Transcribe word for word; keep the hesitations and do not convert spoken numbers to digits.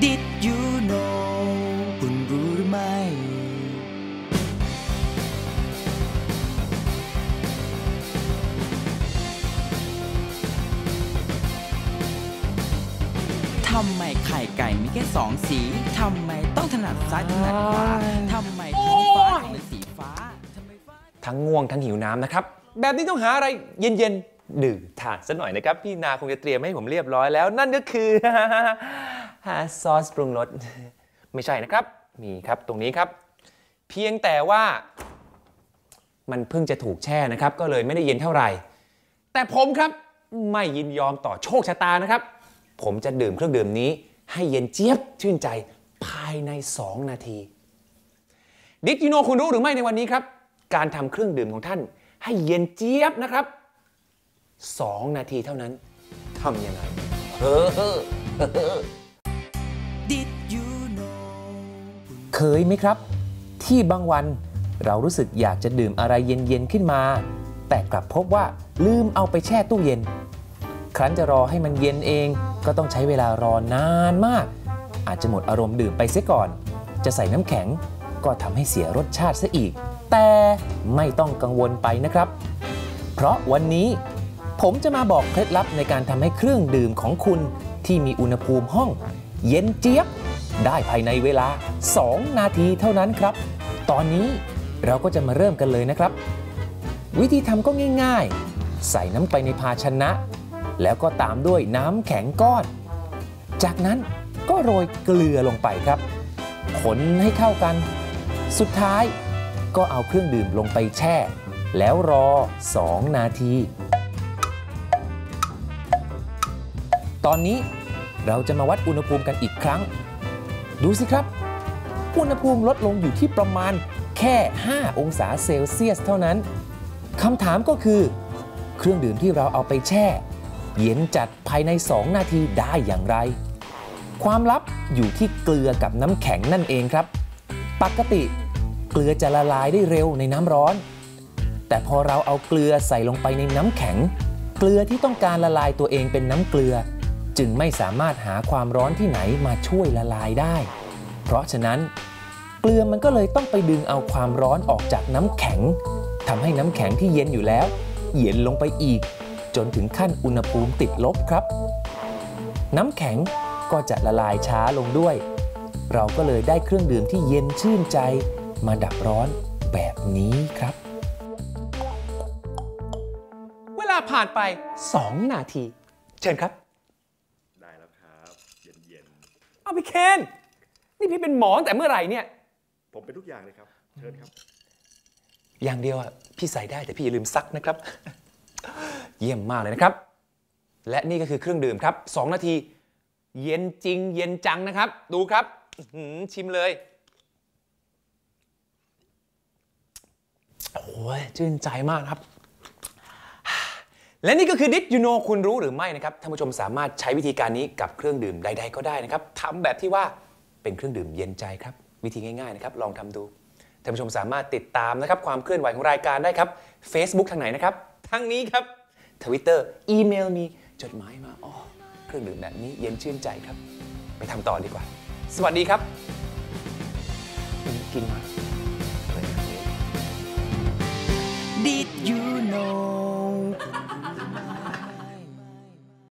Did you know คุณรู้หรือไม่ทำไมไข่ไก่มีแค่สองสีทำไมต้องถนัดซ้ายถนัดขวาทำไมท้องฟ้าถึงเป็นสีฟ้าทั้งง่วงทั้งหิวน้ำนะครับแบบนี้ต้องหาอะไรเย็นๆดื่มทานซะหน่อยนะครับพี่นาคงจะเตรียมให้ผมเรียบร้อยแล้วนั่นก็คือซอสปรุงรสไม่ใช่นะครับมีครับตรงนี้ครับเพียงแต่ว่ามันเพิ่งจะถูกแช่นะครับก็เลยไม่ได้เย็นเท่าไหร่แต่ผมครับไม่ยินยอมต่อโชคชะตานะครับผมจะดื่มเครื่องดื่มนี้ให้เย็นเจี๊ยบชื่นใจภายในสองนาทีดิจิโนคุณรู้หรือไม่ในวันนี้ครับการทำเครื่องดื่มของท่านให้เย็นเจี๊ยบนะครับสองนาทีเท่านั้นทำยังไงเฮ้อเฮ้อเฮ้อ Did you know เคยไหมครับที่บางวันเรารู้สึกอยากจะดื่มอะไรเย็นๆขึ้นมาแต่กลับพบว่าลืมเอาไปแช่ตู้เย็นครั้นจะรอให้มันเย็นเองก็ต้องใช้เวลารอนานมากอาจจะหมดอารมณ์ดื่มไปเสียก่อนจะใส่น้ำแข็งก็ทำให้เสียรสชาติซะอีกแต่ไม่ต้องกังวลไปนะครับเพราะวันนี้ผมจะมาบอกเคล็ดลับในการทำให้เครื่องดื่มของคุณที่มีอุณหภูมิห้องเย็นเจี๊ยบได้ภายในเวลาสองนาทีเท่านั้นครับตอนนี้เราก็จะมาเริ่มกันเลยนะครับวิธีทำก็ง่ายๆใส่น้ำไปในภาชนะแล้วก็ตามด้วยน้ำแข็งก้อนจากนั้นก็โรยเกลือลงไปครับคนให้เข้ากันสุดท้ายก็เอาเครื่องดื่มลงไปแช่แล้วรอสองนาทีตอนนี้เราจะมาวัดอุณหภูมิกันอีกครั้งดูสิครับอุณหภูมิลดลงอยู่ที่ประมาณแค่ห้าองศาเซลเซียสเท่านั้นคำถามก็คือเครื่องดื่มที่เราเอาไปแช่เย็นจัดภายในสองนาทีได้อย่างไรความลับอยู่ที่เกลือกับน้ำแข็งนั่นเองครับปกติเกลือจะละลายได้เร็วในน้ำร้อนแต่พอเราเอาเกลือใส่ลงไปในน้ำแข็งเกลือที่ต้องการละลายตัวเองเป็นน้ำเกลือจึงไม่สามารถหาความร้อนที่ไหนมาช่วยละลายได้เพราะฉะนั้นเกลือมันก็เลยต้องไปดึงเอาความร้อนออกจากน้ำแข็งทำให้น้ำแข็งที่เย็นอยู่แล้วเย็นลงไปอีกจนถึงขั้นอุณหภูมิติดลบครับน้ำแข็งก็จะละลายช้าลงด้วยเราก็เลยได้เครื่องดื่มที่เย็นชื่นใจมาดับร้อนแบบนี้ครับเวลาผ่านไปสองนาทีเชิญครับได้แล้วครับเย็นๆเอาพี่เคนนี่พี่เป็นหมอแต่เมื่อไหร่เนี่ยผมเป็นทุกอย่างเลยครับเชิญครับอย่างเดียวอ่ะพี่ใส่ได้แต่พี่อย่าลืมซักนะครับเยี่ยมมากเลยนะครับและนี่ก็คือเครื่องดื่มครับสองนาทีเย็นจริงเย็นจังนะครับดูครับชิมเลยโอ้ยชื่นใจมากครับและนี่ก็คือ Did you know คุณรู้หรือไม่นะครับท่านผู้ชมสามารถใช้วิธีการนี้กับเครื่องดื่มใดๆก็ได้นะครับทำแบบที่ว่าเป็นเครื่องดื่มเย็นใจครับวิธีง่ายๆนะครับลองทำดูท่านผู้ชมสามารถติดตามนะครับความเคลื่อนไหวของรายการได้ครับ Facebook ทางไหนนะครับทางนี้ครับ Twitter อีเมลมีจดหมายมาอ๋อเครื่องดื่มแบบนี้เย็นชื่นใจครับไปทำต่อดีกว่าสวัสดีครับกินมา Did you know